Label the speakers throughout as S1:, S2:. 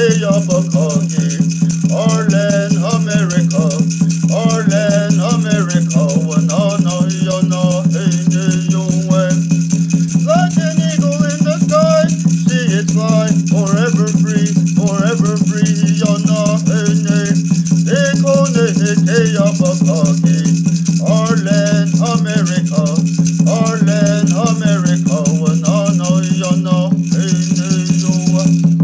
S1: Albuquerque, Orland, America, Orland, America. When I know you're not in the UN, like an eagle in the sky, see it fly, forever free, you're not in it. They call it Albuquerque, Orland, America, Orland, America. When I know you're not in the UN.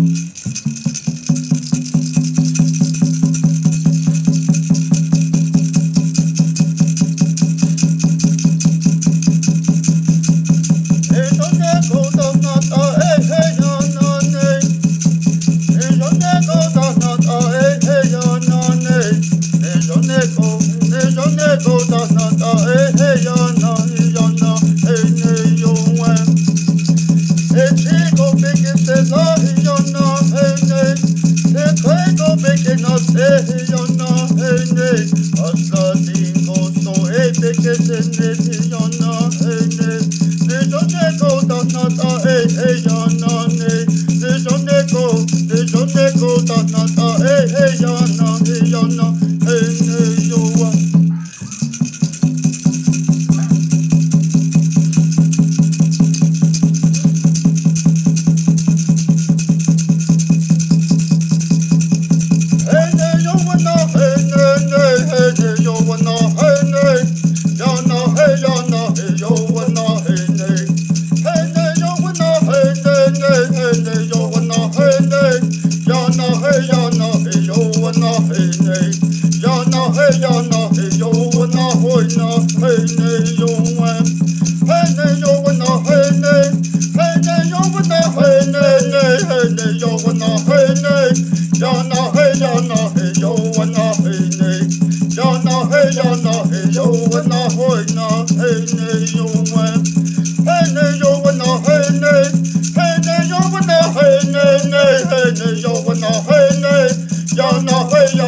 S1: Yo,